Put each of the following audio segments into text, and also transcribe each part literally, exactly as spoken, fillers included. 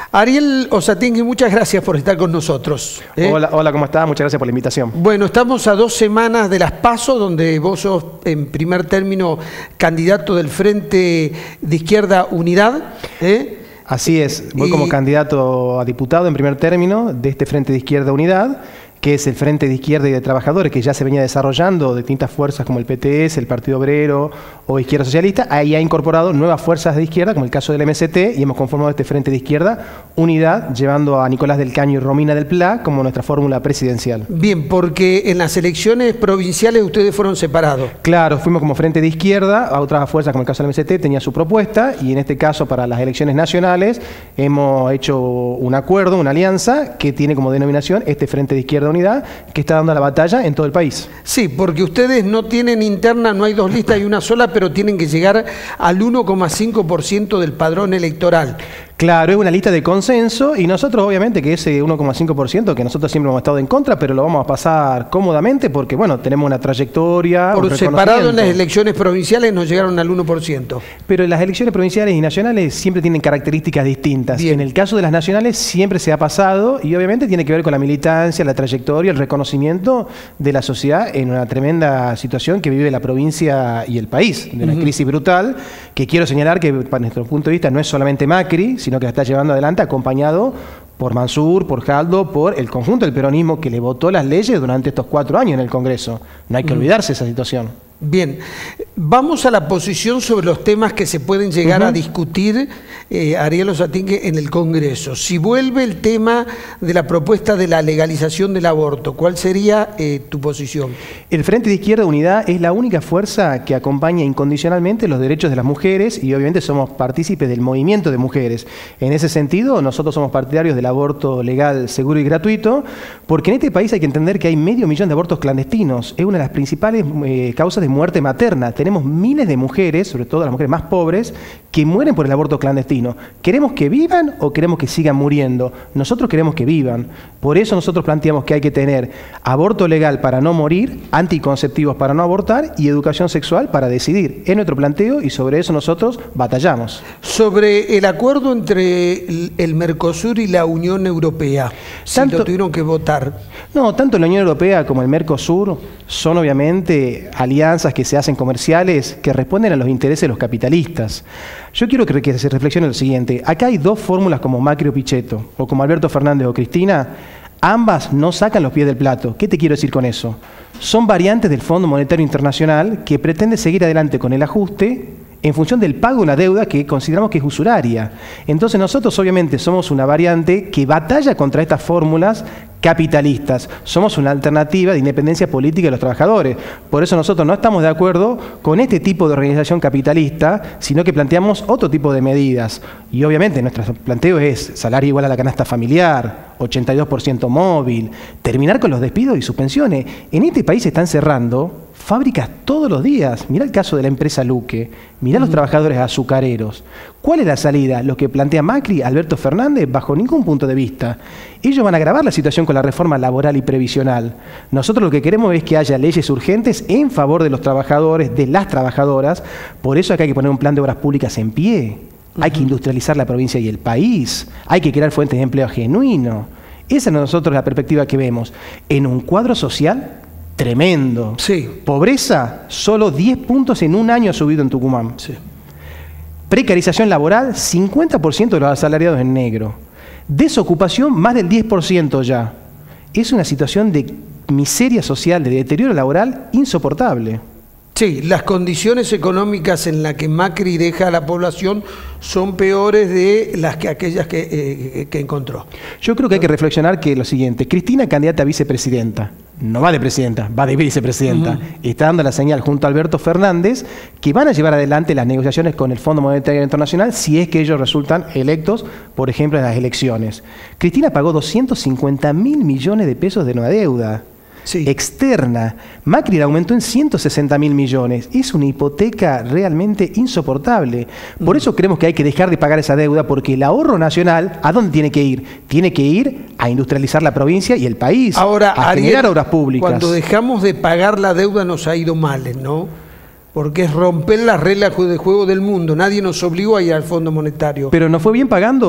Ariel Osatingue, muchas gracias por estar con nosotros. ¿eh? Hola, hola, ¿cómo estás? Muchas gracias por la invitación. Bueno, estamos a dos semanas de las PASO, donde vos sos, en primer término, candidato del Frente de Izquierda Unidad. ¿eh? Así es, voy y... como candidato a diputado en primer término de este Frente de Izquierda Unidad, que es el Frente de Izquierda y de Trabajadores, que ya se venía desarrollando de distintas fuerzas como el P T S, el Partido Obrero o Izquierda Socialista. Ahí ha incorporado nuevas fuerzas de izquierda, como el caso del M S T, y hemos conformado este Frente de Izquierda Unidad, llevando a Nicolás del Caño y Romina del Pla como nuestra fórmula presidencial. Bien, porque en las elecciones provinciales ustedes fueron separados. Claro, fuimos como Frente de Izquierda, a otras fuerzas como el caso del M S T tenía su propuesta, y en este caso para las elecciones nacionales hemos hecho un acuerdo, una alianza, que tiene como denominación este Frente de Izquierda Unidad, que está dando la batalla en todo el país. Sí, porque ustedes no tienen interna, no hay dos listas, hay una sola, pero tienen que llegar al uno coma cinco por ciento del padrón electoral. Claro, es una lista de consenso y nosotros obviamente que ese uno coma cinco por ciento, que nosotros siempre hemos estado en contra, pero lo vamos a pasar cómodamente porque, bueno, tenemos una trayectoria. Por separado en las elecciones provinciales nos llegaron al uno por ciento. Pero en las elecciones provinciales y nacionales siempre tienen características distintas. Bien. En el caso de las nacionales siempre se ha pasado y obviamente tiene que ver con la militancia, la trayectoria, el reconocimiento de la sociedad en una tremenda situación que vive la provincia y el país, de una uh-huh. crisis brutal, que quiero señalar que para nuestro punto de vista no es solamente Macri, sino que la está llevando adelante acompañado por Mansur, por Jaldo, por el conjunto del peronismo que le votó las leyes durante estos cuatro años en el Congreso. No hay que olvidarse de esa situación. Bien, vamos a la posición sobre los temas que se pueden llegar uh-huh. a discutir, eh, Ariel Osatingue, en el Congreso. Si vuelve el tema de la propuesta de la legalización del aborto, ¿cuál sería eh, tu posición? El Frente de Izquierda Unidad es la única fuerza que acompaña incondicionalmente los derechos de las mujeres y obviamente somos partícipes del movimiento de mujeres. En ese sentido, nosotros somos partidarios del aborto legal, seguro y gratuito, porque en este país hay que entender que hay medio millón de abortos clandestinos. Es una de las principales eh, causas de muerte materna. Tenemos miles de mujeres, sobre todo las mujeres más pobres, que mueren por el aborto clandestino. ¿Queremos que vivan o queremos que sigan muriendo? Nosotros queremos que vivan. Por eso nosotros planteamos que hay que tener aborto legal para no morir, anticonceptivos para no abortar y educación sexual para decidir. Es nuestro planteo y sobre eso nosotros batallamos. Sobre el acuerdo entre el Mercosur y la Unión Europea, si tanto, lo tuvieron que votar. No, tanto la Unión Europea como el Mercosur son obviamente alianzas que se hacen comerciales que responden a los intereses de los capitalistas. Yo quiero que, que se reflexione lo siguiente. Acá hay dos fórmulas como Macri o Pichetto, o como Alberto Fernández o Cristina. Ambas no sacan los pies del plato. ¿Qué te quiero decir con eso? Son variantes del Fondo Monetario Internacional que pretende seguir adelante con el ajuste en función del pago de una deuda que consideramos que es usuraria. Entonces nosotros obviamente somos una variante que batalla contra estas fórmulas capitalistas. Somos una alternativa de independencia política de los trabajadores. Por eso nosotros no estamos de acuerdo con este tipo de organización capitalista, sino que planteamos otro tipo de medidas. Y obviamente nuestro planteo es salario igual a la canasta familiar, ochenta y dos por ciento móvil, terminar con los despidos y suspensiones. En este país se están cerrando fábricas todos los días. Mirá el caso de la empresa Luque, mirá uh-huh. los trabajadores azucareros. ¿Cuál es la salida? Lo que plantea Macri, Alberto Fernández, bajo ningún punto de vista. Ellos van a agravar la situación con la reforma laboral y previsional. Nosotros lo que queremos es que haya leyes urgentes en favor de los trabajadores, de las trabajadoras. Por eso acá hay que poner un plan de obras públicas en pie. Uh-huh. Hay que industrializar la provincia y el país. Hay que crear fuentes de empleo genuino. Esa es nosotros la perspectiva que vemos. En un cuadro social tremendo. Sí. Pobreza, solo diez puntos en un año ha subido en Tucumán. Sí. Precarización laboral, cincuenta por ciento de los asalariados en negro. Desocupación, más del diez por ciento ya. Es una situación de miseria social, de deterioro laboral insoportable. Sí, las condiciones económicas en las que Macri deja a la población son peores de las que aquellas que, eh, que encontró. Yo creo que hay que reflexionar que lo siguiente, Cristina candidata a vicepresidenta, no va de presidenta, va de vicepresidenta, uh-huh. está dando la señal junto a Alberto Fernández que van a llevar adelante las negociaciones con el Fondo Monetario Internacional si es que ellos resultan electos, por ejemplo, en las elecciones. Cristina pagó doscientos cincuenta mil millones de pesos de nueva deuda. Sí. Externa. Macri la aumentó en ciento sesenta mil millones. Es una hipoteca realmente insoportable. Por mm. eso creemos que hay que dejar de pagar esa deuda, porque el ahorro nacional, ¿a dónde tiene que ir? Tiene que ir a industrializar la provincia y el país. Ahora, a Ariel, generar obras públicas. Cuando dejamos de pagar la deuda nos ha ido mal, ¿no? Porque es romper las reglas de juego del mundo. Nadie nos obligó a ir al Fondo Monetario. Pero ¿nos fue bien pagando?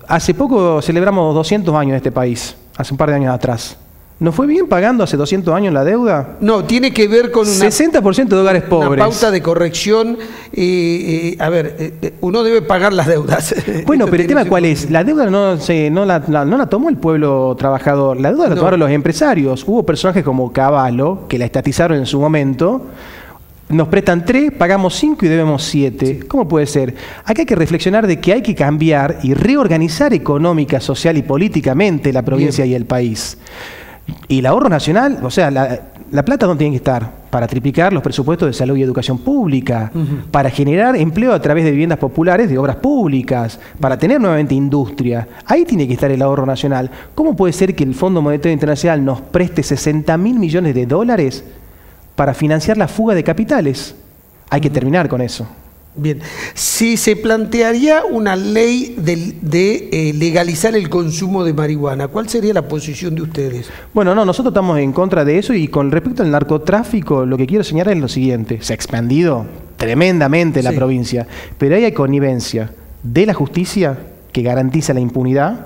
hace poco celebramos doscientos años de este país, hace un par de años atrás. ¿Nos fue bien pagando hace doscientos años la deuda? No, tiene que ver con una, sesenta por ciento de hogares pobres. Una pauta de corrección. Y, y, a ver, eh, uno debe pagar las deudas. Bueno, pero el tema cuál es, la deuda no, se, no, la, la, no la tomó el pueblo trabajador, la deuda la no. tomaron los empresarios. Hubo personajes como Cavallo, que la estatizaron en su momento. Nos prestan tres, pagamos cinco y debemos siete. Sí. ¿Cómo puede ser? Acá hay que reflexionar de que hay que cambiar y reorganizar económica, social y políticamente la provincia Bien. y el país. Y el ahorro nacional, o sea, la, la plata ¿dónde tiene que estar? Para triplicar los presupuestos de salud y educación pública, uh-huh. para generar empleo a través de viviendas populares, de obras públicas, para tener nuevamente industria. Ahí tiene que estar el ahorro nacional. ¿Cómo puede ser que el Fondo Monetario Internacional nos preste sesenta mil millones de dólares para financiar la fuga de capitales? Hay que terminar con eso. Bien, si se plantearía una ley de, de eh, legalizar el consumo de marihuana, ¿cuál sería la posición de ustedes? Bueno, no, nosotros estamos en contra de eso y con respecto al narcotráfico, lo que quiero señalar es lo siguiente. Se ha expandido tremendamente la sí. provincia, pero ahí hay connivencia de la justicia, que garantiza la impunidad,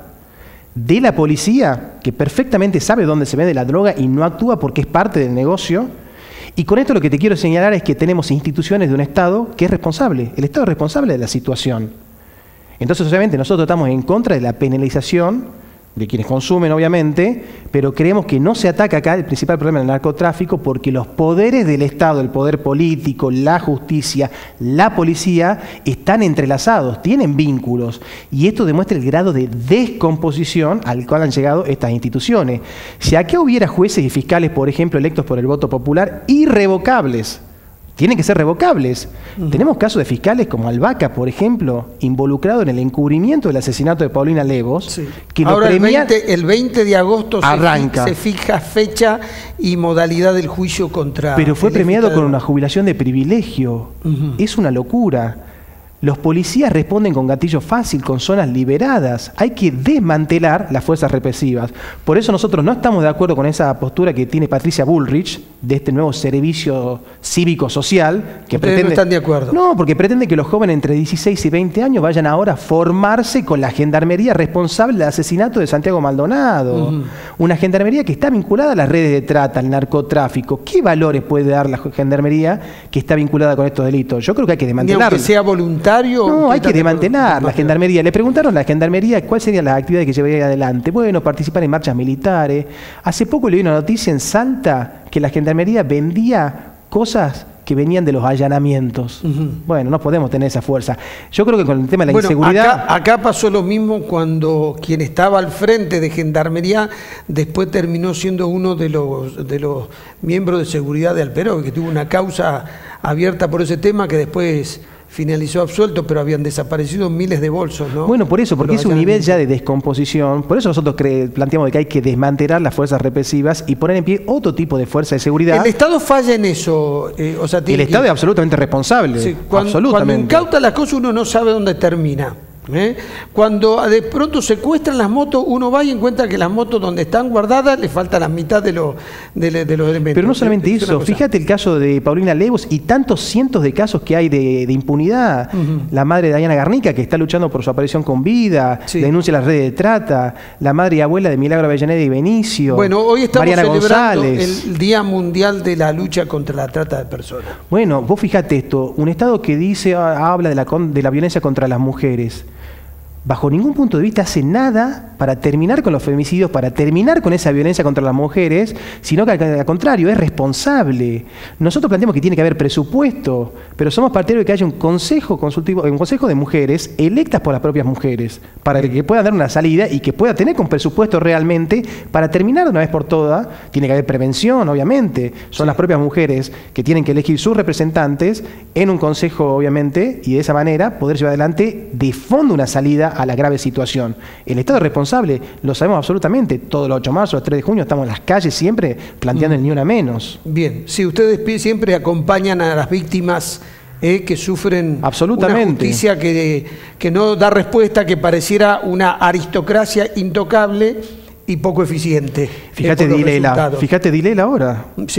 de la policía, que perfectamente sabe dónde se vende la droga y no actúa porque es parte del negocio. Y con esto lo que te quiero señalar es que tenemos instituciones de un Estado que es responsable. El Estado es responsable de la situación. Entonces, obviamente, nosotros estamos en contra de la penalización de quienes consumen, obviamente, pero creemos que no se ataca acá el principal problema del narcotráfico porque los poderes del Estado, el poder político, la justicia, la policía, están entrelazados, tienen vínculos. Y esto demuestra el grado de descomposición al cual han llegado estas instituciones. Si acá hubiera jueces y fiscales, por ejemplo, electos por el voto popular, irrevocables, tienen que ser revocables. Uh-huh. Tenemos casos de fiscales como Albaca, por ejemplo, involucrado en el encubrimiento del asesinato de Paulina Levos. Sí. Que Ahora lo premia... el, veinte, el veinte de agosto arranca. Se, fi, se fija fecha y modalidad del juicio contra... Pero fue premiado con una jubilación de privilegio. Uh-huh. Es una locura. Los policías responden con gatillo fácil, con zonas liberadas. Hay que desmantelar las fuerzas represivas. Por eso nosotros no estamos de acuerdo con esa postura que tiene Patricia Bullrich, de este nuevo servicio cívico-social. Que pretende... no están de acuerdo. No, porque pretende que los jóvenes entre dieciséis y veinte años vayan ahora a formarse con la gendarmería responsable del asesinato de Santiago Maldonado. Uh-huh. Una gendarmería que está vinculada a las redes de trata, al narcotráfico. ¿Qué valores puede dar la gendarmería que está vinculada con estos delitos? Yo creo que hay que desmantelarla. Aunque sea voluntario. No, hay que desmantelar la gendarmería. Le preguntaron a la gendarmería cuáles serían las actividades que llevaría adelante. Bueno, participar en marchas militares. Hace poco leí una noticia en Salta que la gendarmería vendía cosas que venían de los allanamientos. Uh-huh. Bueno, no podemos tener esa fuerza. Yo creo que con el tema de la bueno, inseguridad... Acá, acá pasó lo mismo cuando quien estaba al frente de Gendarmería después terminó siendo uno de los, de los miembros de seguridad de Alperó, que tuvo una causa abierta por ese tema que después... finalizó absuelto, pero habían desaparecido miles de bolsos, ¿no? Bueno, por eso, porque es un nivel ya de descomposición. Por eso nosotros planteamos de que hay que desmantelar las fuerzas represivas y poner en pie otro tipo de fuerza de seguridad. ¿El Estado falla en eso? Eh, o sea, el Estado que... es absolutamente responsable. Sí, cuando, absolutamente. Cuando incauta las cosas uno no sabe dónde termina. ¿Eh? Cuando de pronto secuestran las motos, uno va y encuentra que las motos donde están guardadas le falta la mitad de, lo, de, de los elementos. Pero no solamente es eso, fíjate el caso de Paulina Levos y tantos cientos de casos que hay de, de impunidad. Uh-huh. La madre de Diana Garnica, que está luchando por su aparición con vida, sí. denuncia las redes de trata, la madre y abuela de Milagro Avellaneda y Benicio. Bueno, hoy estamos Mariana celebrando González. el Día Mundial de la Lucha contra la Trata de Personas. Bueno, vos fíjate esto, un Estado que dice, habla de la, de la violencia contra las mujeres. Bajo ningún punto de vista hace nada para terminar con los femicidios, para terminar con esa violencia contra las mujeres, sino que al contrario, es responsable. Nosotros planteamos que tiene que haber presupuesto, pero somos partidarios de que haya un consejo consultivo, un consejo de mujeres electas por las propias mujeres, para que puedan dar una salida y que pueda tener con presupuesto realmente para terminar de una vez por todas. Tiene que haber prevención, obviamente. Son sí. las propias mujeres que tienen que elegir sus representantes en un consejo, obviamente, y de esa manera poder llevar adelante de fondo una salida a la grave situación. El Estado es responsable, lo sabemos absolutamente. Todos los ocho de marzo, los tres de junio, estamos en las calles siempre planteando mm. el ni una menos. Bien, si ustedes siempre acompañan a las víctimas eh, que sufren absolutamente. Una justicia que, que no da respuesta, que pareciera una aristocracia intocable y poco eficiente. Fíjate, eh, Dilela, fíjate Dilela ahora. Sí.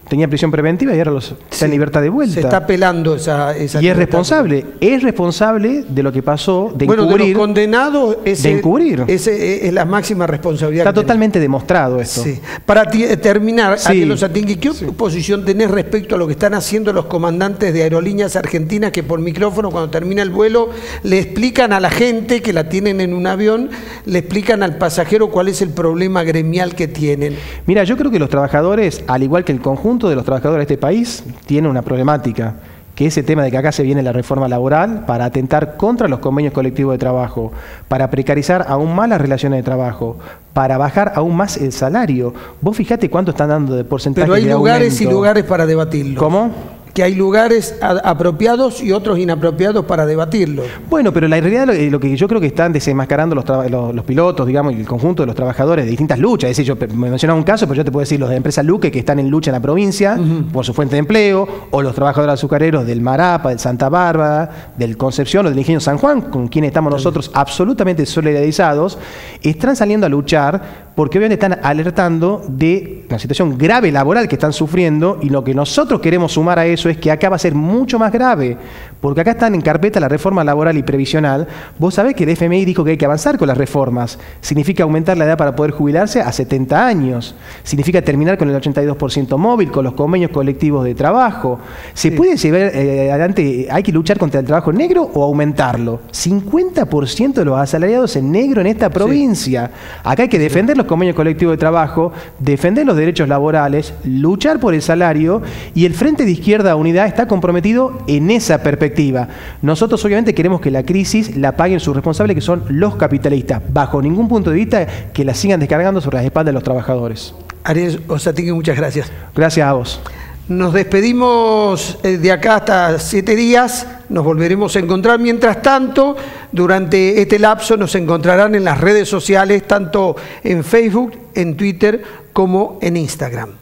tenía prisión preventiva y ahora los, está en Sí, libertad de vuelta. Se está apelando esa, esa Y es libertad. responsable, es responsable de lo que pasó, de Bueno, encubrir. de los condenados, ese, de encubrir. ese es la máxima responsabilidad. Está que totalmente demostrado esto. Sí. Para ti, terminar, Sí. Ariel Osatingue, ¿qué Sí. posición tenés respecto a lo que están haciendo los comandantes de aerolíneas argentinas que por micrófono, cuando termina el vuelo, le explican a la gente que la tienen en un avión, le explican al pasajero cuál es el problema gremial que tienen? Mira, yo creo que los trabajadores, al igual que el conjunto de los trabajadores de este país, tienen una problemática, que es el tema de que acá se viene la reforma laboral para atentar contra los convenios colectivos de trabajo, para precarizar aún más las relaciones de trabajo, para bajar aún más el salario. Vos fijate cuánto están dando de porcentaje Pero hay de lugares aumento. y lugares para debatirlo. ¿Cómo? Que hay lugares a- apropiados y otros inapropiados para debatirlo. Bueno, pero la realidad, lo, eh, lo que yo creo que están desenmascarando los, traba- los, los pilotos, digamos, y el conjunto de los trabajadores de distintas luchas. Es decir, yo pe- me mencionaba un caso, pero yo te puedo decir los de la empresa Luque, que están en lucha en la provincia por su fuente de empleo, o los trabajadores azucareros del Marapa, del Santa Bárbara, del Concepción o del Ingenio San Juan, con quienes estamos nosotros absolutamente solidarizados, están saliendo a luchar porque obviamente están alertando de una situación grave laboral que están sufriendo, y lo que nosotros queremos sumar a eso es que acá va a ser mucho más grave, porque acá están en carpeta la reforma laboral y previsional. Vos sabés que el F M I dijo que hay que avanzar con las reformas. Significa aumentar la edad para poder jubilarse a setenta años. Significa terminar con el ochenta y dos por ciento móvil, con los convenios colectivos de trabajo. ¿Se Sí. puede llevar eh, adelante, hay que luchar contra el trabajo negro o aumentarlo? cincuenta por ciento de los asalariados en negro en esta provincia. Acá hay que defender los convenios colectivos de trabajo, defender los derechos laborales, luchar por el salario, y el Frente de Izquierda Unidad está comprometido en esa perspectiva. Nosotros obviamente queremos que la crisis la paguen sus responsables, que son los capitalistas, bajo ningún punto de vista que la sigan descargando sobre las espaldas de los trabajadores. Ariel Osatingue, muchas gracias. Gracias a vos. Nos despedimos eh, de acá hasta siete días, nos volveremos a encontrar. Mientras tanto, durante este lapso nos encontrarán en las redes sociales, tanto en Facebook, en Twitter como en Instagram.